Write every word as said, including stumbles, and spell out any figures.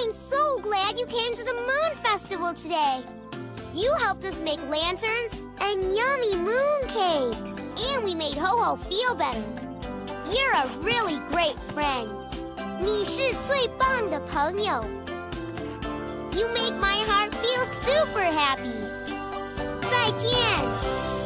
I'm so glad you came to the Moon Festival today. You helped us make lanterns and yummy moon cakes. And we made Ho-Ho feel better. You're a really great friend. 你是最棒的朋友. You make my heart feel super happy. 再见.